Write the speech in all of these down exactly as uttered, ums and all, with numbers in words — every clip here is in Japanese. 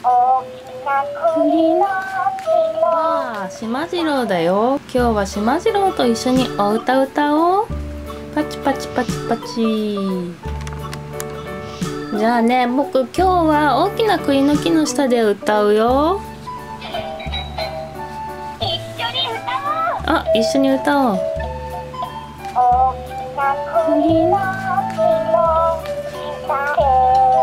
栗のわあ、しまじろうだよ。今日はしまじろうと一緒にお歌歌おう。パチパチパチパチ。じゃあね、僕今日は大きな栗の木の下で歌うよ。 一緒に歌おう。 あ、一緒に歌おう。 大きな栗の木の下で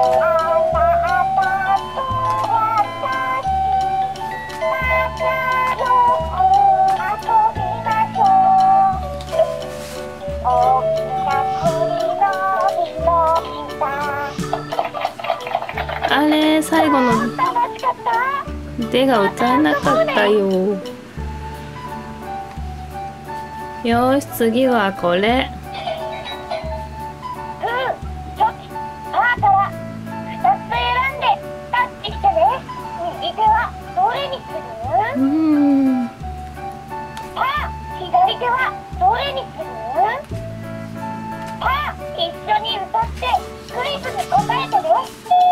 あれ、最後の「で」が歌えなかったよ。よし、次はこれ。 グー、チョキ、パーからふたつ選んでタッチしてね。右手はどれにする？ うーん。 パー、左手はどれにする？パー、一緒に歌ってクイズに答えてね。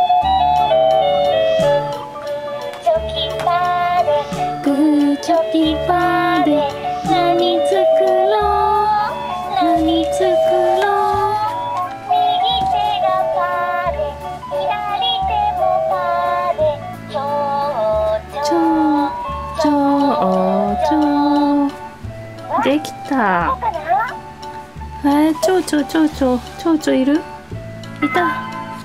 チョキパーでグーチョキパーで何作ろう何作ろう。 右手がパーで左手もパーでちょうちちょょうちょうちょう。できた。 どうかな？ えー、ちょうちょうちょうちょうちょうちょういる？いた。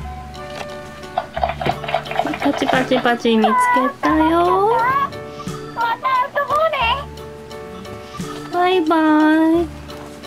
パチパチパチ見つけたよ。 また遊ぼうね。 バイバイ。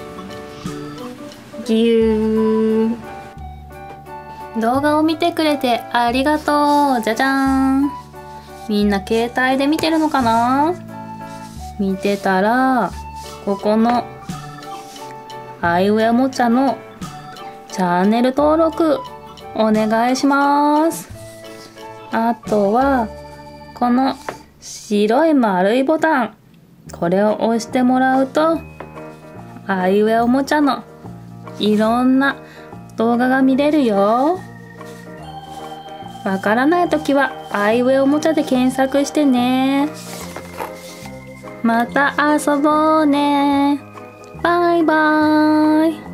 ぎゅー。動画を見てくれてありがとう。じゃじゃーん。みんな携帯で見てるのかな？見てたら、ここのあいうえおもちゃのチャンネル登録お願いします。あとは、この白い丸いボタン、これを押してもらうと、あいうえおもちゃのいろんな動画が見れるよ。わからないときは、あいうえおもちゃで検索してね。また遊ぼうね。バイバーイ。